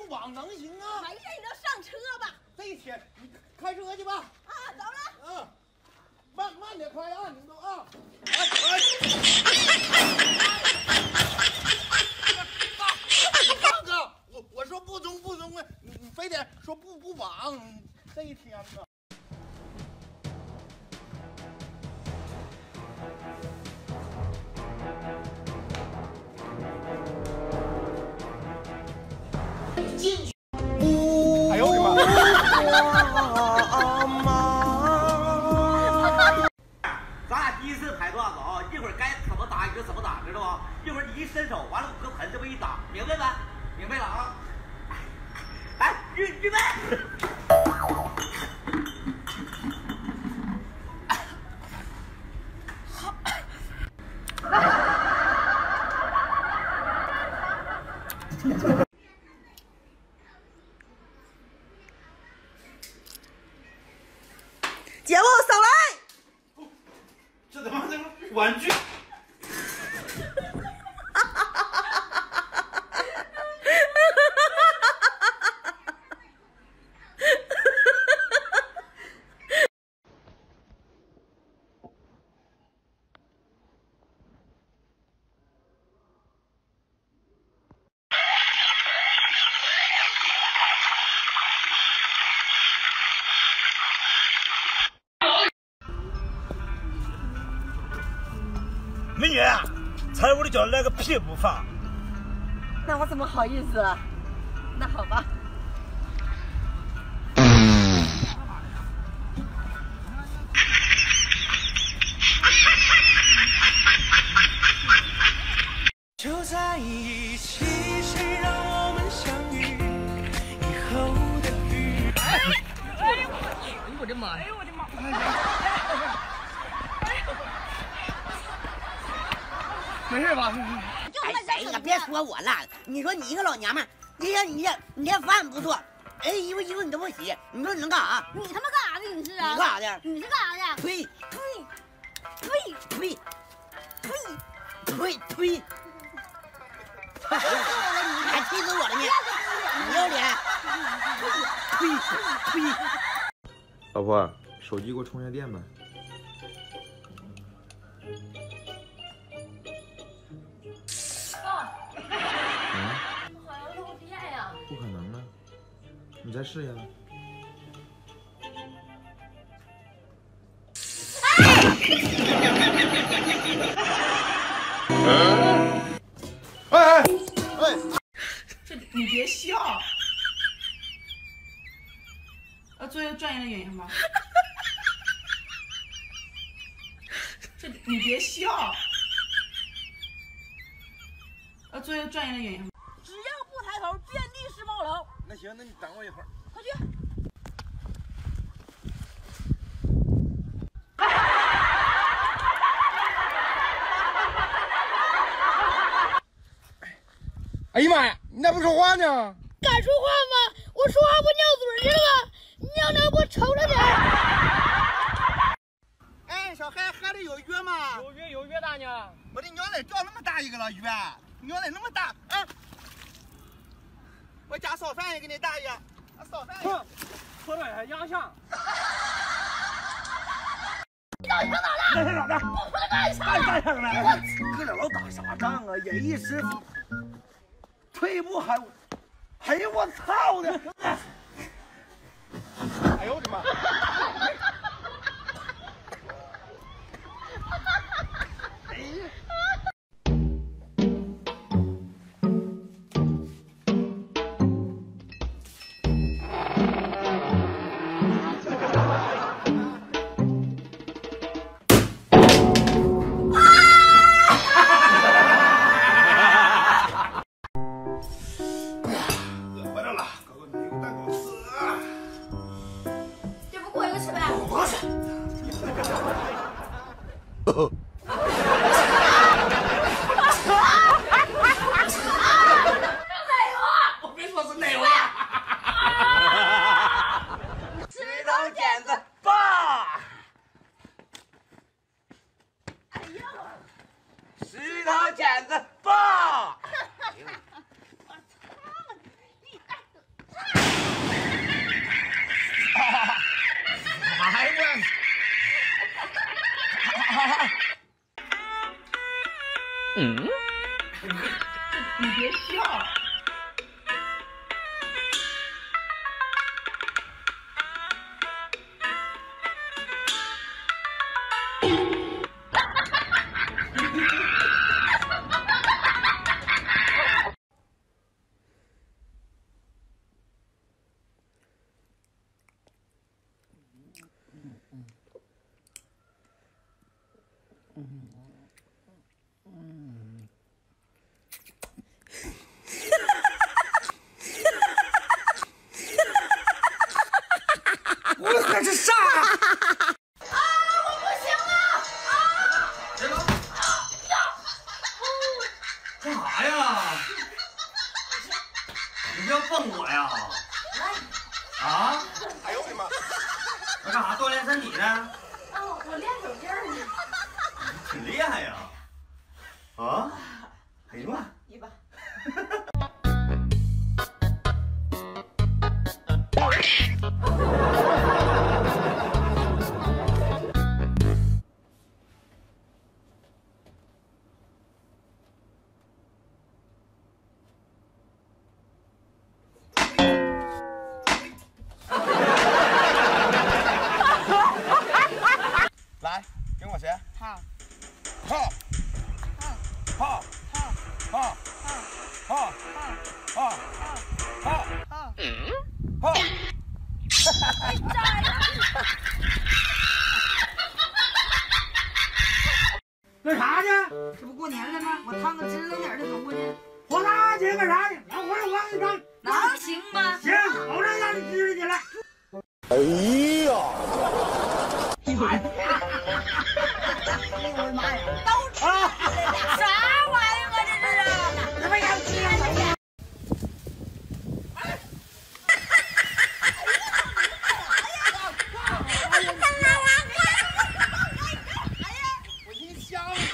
不绑能行啊？ 没事，你就上车吧。 这一天你开车去吧。 啊，走了。 嗯，慢点开啊，你们都啊。大哥，我说不中啊，你非得说不绑，这一天呢。进去。哎呦我的妈！咱俩第一次拍段子啊，一会儿该怎么打你就怎么打，知道吧？一会儿你一伸手，完了我搁盆这么一打，明白没？明白了啊！来，预备。 节目扫雷。 这他妈的玩具！美女，财务的叫来个屁不放。 那我怎么好意思？那好吧。 就在一起，谁让我们相遇？以后的雨。 哎呦我的妈！哎呦我的妈！ 没事吧？ 哎呀，别说我了，你说你一个老娘们儿，你这饭不做，哎，衣服你都不洗，你说你能干啥？ 你他妈干啥的？你是啊？ 你干啥的？ 你是干啥的？ 推推！ 你还气死我了你！你要脸！推！ 老婆，手机给我充下电呗。 好像漏电呀。 不可能啊！你再试一下。 哎！ 这你别笑，做一个专业的演员吧。这你别笑，做一个专业的演员吧。 只要不抬头，遍地是猫楼。 那行，那你等我一会儿。 快去。 哎呀妈呀，你咋不说话呢？ 敢说话吗？我说话不尿嘴去了吗？尿不瞅着点。 哎，小黑，海里有鱼吗？ 有约大呢。 我的娘嘞，钓那么大一个了鱼，娘嘞那么大，哎，我家烧饭也给你大爷，烧饭。 哼，说的还洋相。 你到底上哪了？ 干啥呢？ 我他妈干啥？ 干啥呢？ 我搁这老打啥仗啊？忍一时，退一步还，哎呦我操的！哎呦我的妈！哎呀！ 我别说是奶油啊！ 石头剪子布。 哎呀！ 石头剪子布。 我操你！ 你别笑。 我可是啥？ 啊！我不行了！啊！ 别了！干啥呀？你要蹦我呀？啊？ 哎呦我的妈！ 那干啥锻炼身体呢？ 我练手劲儿呢。 挺厉害呀！啊？哎呀妈！ 一把。 来，跟我学。 好。 好。好。好。好。好。好。好。 干啥呢？ 这不过年了吗？我烫个支棱点的头发呢。 活大姐干啥呢？老会儿我给你整。 能行吗？ 行，保证让你支起来。 哎呀！ 哎呦我的妈呀！都啥玩意儿啊？这是啊！ 怎么样？ 我一箱子。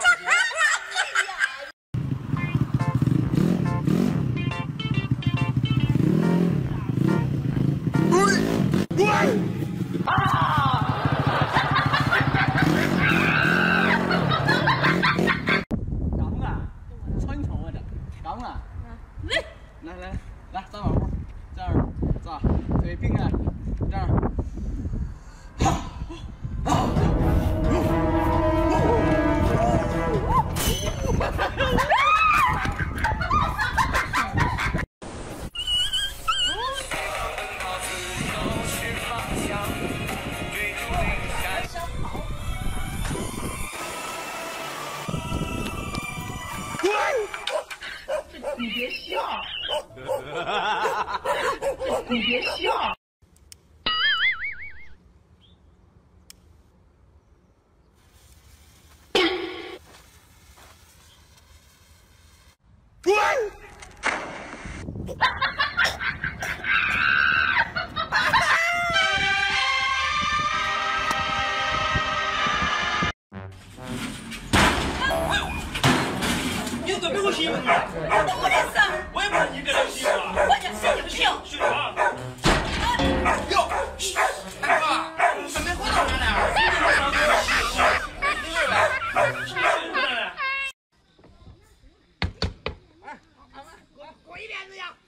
敢不敢？穿头发的，敢不敢？来，站稳步，这样站，腿并开，这样。 你别笑。你别笑。 你怎么给我欺负你？ 我不认识， 我也不是你给人欺负啊！ 我就神经病。 是啊。 哟，大哥，准备活动了。 滚一边子呀！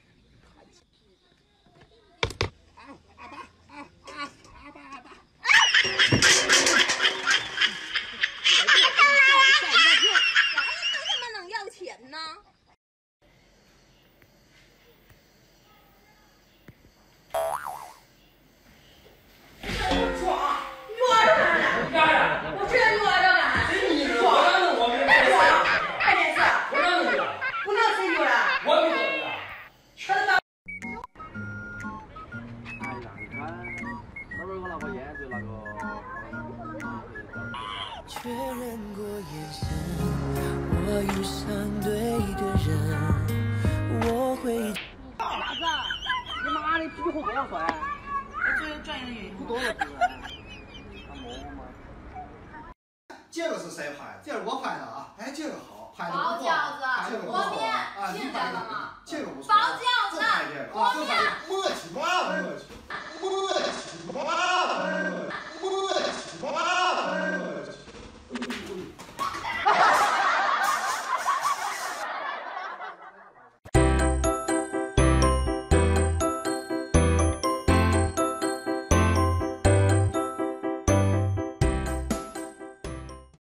怎么能要钱呢？ 确认过眼神，我遇上对的人，我会。 啥子？你妈的，啤酒喝多少水？ 我最专业的原因。 多少瓶？看蘑菇吗？ 这个是谁拍的？这是我拍的啊！哎，这个好，拍的不错。 包饺子这个不错和面啊！你听见拍的了吗这个不错。 包饺子这拍